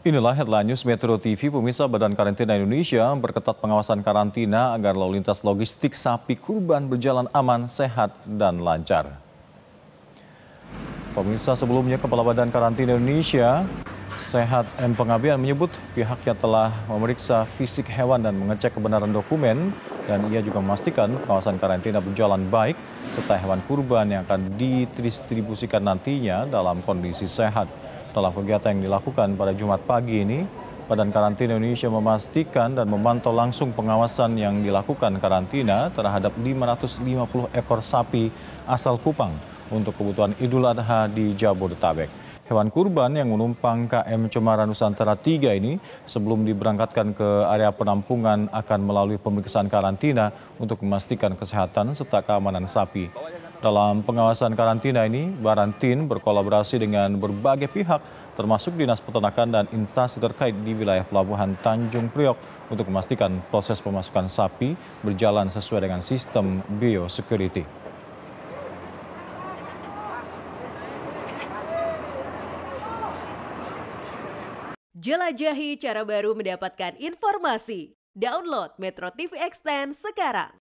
Inilah headline news Metro TV. Pemirsa, Badan Karantina Indonesia memperketat pengawasan karantina agar lalu lintas logistik sapi kurban berjalan aman, sehat, dan lancar. Pemirsa, sebelumnya Kepala Badan Karantina Indonesia, Sehat M. Pengabian menyebut pihaknya telah memeriksa fisik hewan dan mengecek kebenaran dokumen, dan ia juga memastikan pengawasan karantina berjalan baik serta hewan kurban yang akan didistribusikan nantinya dalam kondisi sehat. Dalam kegiatan yang dilakukan pada Jumat pagi ini, Badan Karantina Indonesia memastikan dan memantau langsung pengawasan yang dilakukan karantina terhadap 550 ekor sapi asal Kupang untuk kebutuhan Idul Adha di Jabodetabek. Hewan kurban yang menumpang KM Cemara Nusantara 3 ini sebelum diberangkatkan ke area penampungan akan melalui pemeriksaan karantina untuk memastikan kesehatan serta keamanan sapi. Dalam pengawasan karantina ini, Barantin berkolaborasi dengan berbagai pihak termasuk Dinas Peternakan dan instansi terkait di wilayah Pelabuhan Tanjung Priok untuk memastikan proses pemasukan sapi berjalan sesuai dengan sistem biosecurity. Jelajahi cara baru mendapatkan informasi. Download Metro TV Extend sekarang.